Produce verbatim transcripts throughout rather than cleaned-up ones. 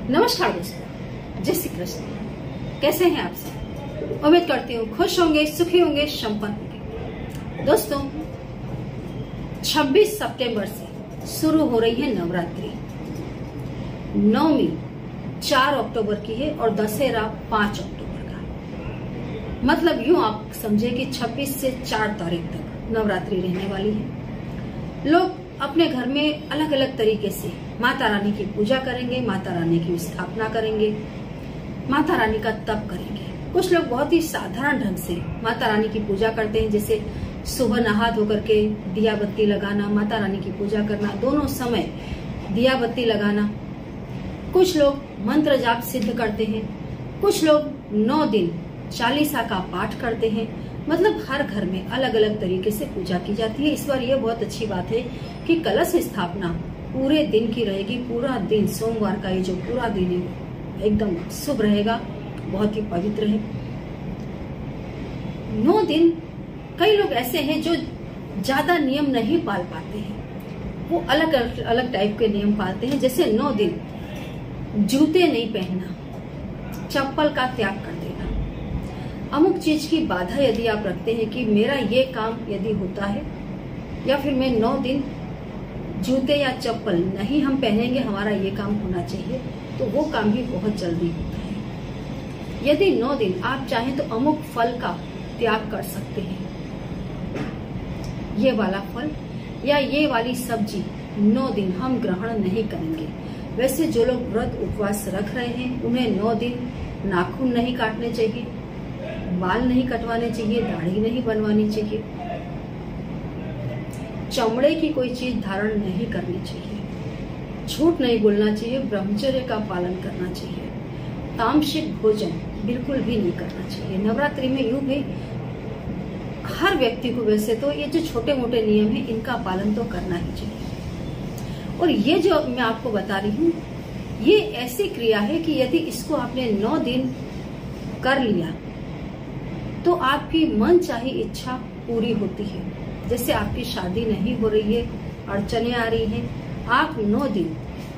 नमस्कार दोस्तों, जय श्री कृष्ण। कैसे हैं आप सब? उम्मीद करती हूँ खुश होंगे, सुखी होंगे, संपन्न होंगे। दोस्तों, छब्बीस सितंबर से शुरू हो रही है नवरात्रि। नवमी चार अक्टूबर की है और दशहरा पांच अक्टूबर का। मतलब यूं आप समझे कि छब्बीस से चार तारीख तक नवरात्रि रहने वाली है। लोग अपने घर में अलग अलग तरीके से माता रानी की पूजा करेंगे, माता रानी की स्थापना करेंगे, माता रानी का तप करेंगे। कुछ लोग बहुत ही साधारण ढंग से माता रानी की पूजा करते हैं, जैसे सुबह नहा धो करके दिया बत्ती लगाना, माता रानी की पूजा करना, दोनों समय दिया बत्ती लगाना। कुछ लोग मंत्र जाप सिद्ध करते हैं, कुछ लोग नौ दिन चालीसा का पाठ करते हैं। मतलब हर घर में अलग अलग तरीके से पूजा की जाती है। इस बार ये बहुत अच्छी बात है कि कलश स्थापना पूरे दिन की रहेगी। पूरा दिन, सोमवार का ये जो पूरा दिन है एकदम शुभ रहेगा, बहुत ही पवित्र है। नौ दिन कई लोग ऐसे हैं जो ज्यादा नियम नहीं पाल पाते हैं, वो अलग अलग टाइप के नियम पालते हैं। जैसे नौ दिन जूते नहीं पहनना, चप्पल का त्याग कर देना। अमुक चीज की बाधा यदि आप रखते हैं कि मेरा ये काम यदि होता है या फिर मैं नौ दिन जूते या चप्पल नहीं हम पहनेंगे, हमारा ये काम होना चाहिए, तो वो काम भी बहुत जल्दी होता है। यदि नौ दिन आप चाहें तो अमुक फल का त्याग कर सकते हैं, ये वाला फल या ये वाली सब्जी नौ दिन हम ग्रहण नहीं करेंगे। वैसे जो लोग व्रत उपवास रख रहे हैं उन्हें नौ दिन नाखून नहीं काटने चाहिए, बाल नहीं कटवाने चाहिए, दाढ़ी नहीं बनवानी चाहिए, चमड़े की कोई चीज धारण नहीं करनी चाहिए, झूठ नहीं बोलना चाहिए, ब्रह्मचर्य का पालन करना चाहिए, तामसिक भोजन बिल्कुल भी नहीं करना चाहिए। नवरात्रि में यूं भी हर व्यक्ति को वैसे तो ये जो छोटे मोटे नियम है इनका पालन तो करना ही चाहिए। और ये जो मैं आपको बता रही हूँ ये ऐसी क्रिया है कि यदि इसको आपने नौ दिन कर लिया तो आपकी मन चाही इच्छा पूरी होती है। जैसे आपकी शादी नहीं हो रही है, अड़चने आ रही हैं, आप नौ दिन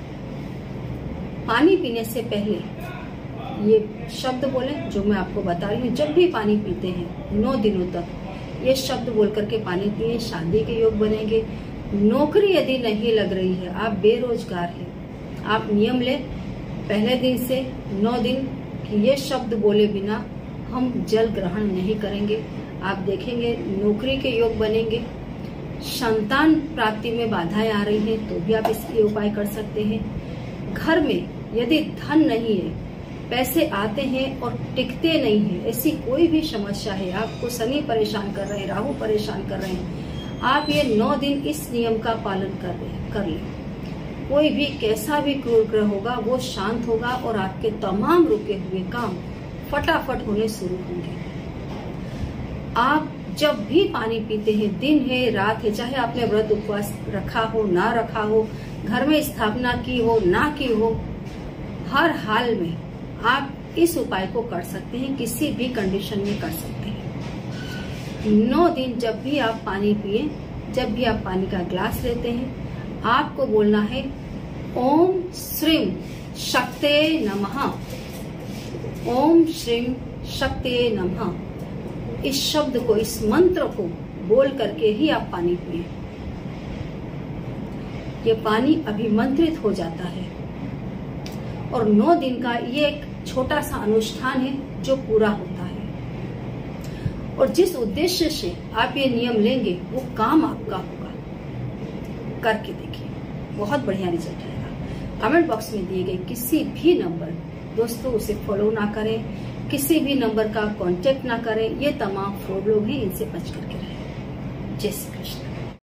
पानी पीने से पहले ये शब्द बोलें जो मैं आपको बता रही हूँ। जब भी पानी पीते हैं नौ दिनों तक ये शब्द बोल करके पानी पिए, शादी के योग बनेंगे। नौकरी यदि नहीं लग रही है, आप बेरोजगार हैं, आप नियम ले पहले दिन से नौ दिन कि ये शब्द बोले बिना हम जल ग्रहण नहीं करेंगे। आप देखेंगे नौकरी के योग बनेंगे। संतान प्राप्ति में बाधाएं आ रही हैं तो भी आप इसके उपाय कर सकते हैं। घर में यदि धन नहीं है, पैसे आते हैं और टिकते नहीं है, ऐसी कोई भी समस्या है, आपको शनि परेशान कर रहे हैं, राहु परेशान कर रहे हैं, आप ये नौ दिन इस नियम का पालन कर रहे कर लें। कोई भी कैसा भी क्रूर ग्रह होगा वो शांत होगा और आपके तमाम रुके हुए काम फटाफट होने शुरू होंगे। आप जब भी पानी पीते हैं, दिन है रात है, चाहे आपने व्रत उपवास रखा हो ना रखा हो, घर में स्थापना की हो ना की हो, हर हाल में आप इस उपाय को कर सकते हैं, किसी भी कंडीशन में कर सकते हैं। नौ दिन जब भी आप पानी पिए, जब भी आप पानी का ग्लास लेते हैं, आपको बोलना है ओम श्रीम शक्ते नमः, ओम श्रीम शक्ते नमः। इस शब्द को, इस मंत्र को बोल करके ही आप पानी पिए। ये पानी अभिमंत्रित हो जाता है और नौ दिन का ये एक छोटा सा अनुष्ठान है जो पूरा होता है। और जिस उद्देश्य से आप ये नियम लेंगे वो काम आपका होगा। करके देखिए, बहुत बढ़िया रिजल्ट आएगा। कमेंट बॉक्स में दिए गए किसी भी नंबर दोस्तों उसे फॉलो ना करें, किसी भी नंबर का कांटेक्ट ना करें। ये तमाम फ्रॉड लोग हैं, इनसे बच करके रहें। जय श्री कृष्ण।